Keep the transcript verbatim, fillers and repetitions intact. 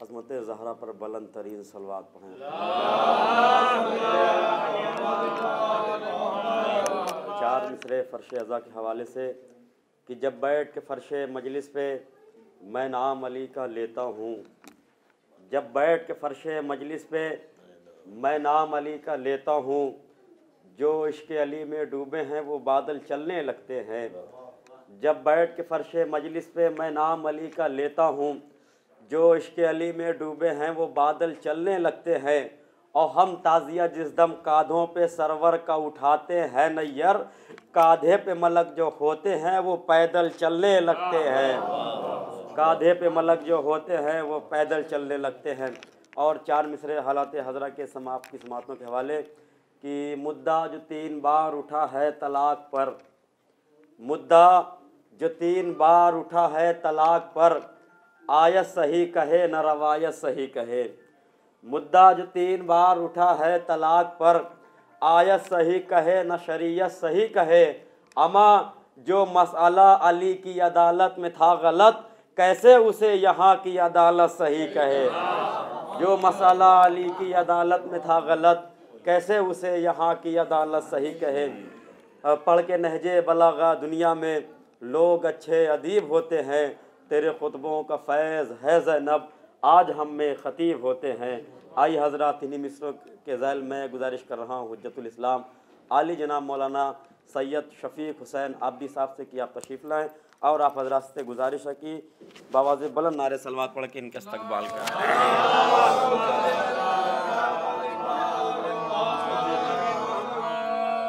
अज़मत ज़हरा पर बुलंद तरीन सलवात पढ़ें। चार मिसरे फ़र्श अज़ा के हवाले से कि जब बैठ के फ़र्श मजलिस पे मैं नाम अली का लेता हूँ, जब बैठ के फ़र्श मजलिस पे मैं नाम अली का लेता हूँ, जो इश्क़ अली में डूबे हैं वो बादल चलने लगते हैं। जब बैठ के फ़र्श मजलिस पे मैं नाम अली का लेता हूँ, जो इश्क़ अली में डूबे हैं वो बादल चलने लगते हैं। और हम ताज़िया जिस दम काँधों पे सरवर का उठाते हैं नैयर, काँधे पे मलक जो होते हैं वो पैदल चलने लगते हैं। काँधे पे मलक जो होते हैं वो पैदल चलने लगते हैं। और चार मिसरे हालात हज़रा के समाप्त की समातों के हवाले कि मुद्दा जो तीन बार उठा है तलाक पर, मुद्दा जो तीन बार उठा है तलाक पर, आयत सही कहे न रवायत सही कहे। मुद्दा जो तीन बार उठा है तलाक पर, आयत सही कहे न शरीयत सही कहे। अमा जो मसला अली की अदालत में था गलत, कैसे उसे यहाँ की अदालत सही कहे। जो मसला अली की अदालत में था गलत, कैसे उसे यहाँ की अदालत सही कहे। पढ़ के नहजे बलागा दुनिया में लोग अच्छे अदीब होते हैं, तेरे खुतबों का फैज़ है ज़ैनब आज हम में ख़तीब होते हैं। आई हज़रात इन्हीं मिसरों के ज़ैल में गुजारिश कर रहा हूँ हुज्जतुल इस्लाम आली जनाब मौलाना सैयद शफ़ीक़ हुसैन आबदी साहब से कि आप तशरीफ़ लाएँ और आप हज़रात से गुजारिश है कि बावाज़ बुलंद नारे सलवात पढ़ के इनका इस्तक़बाल करें।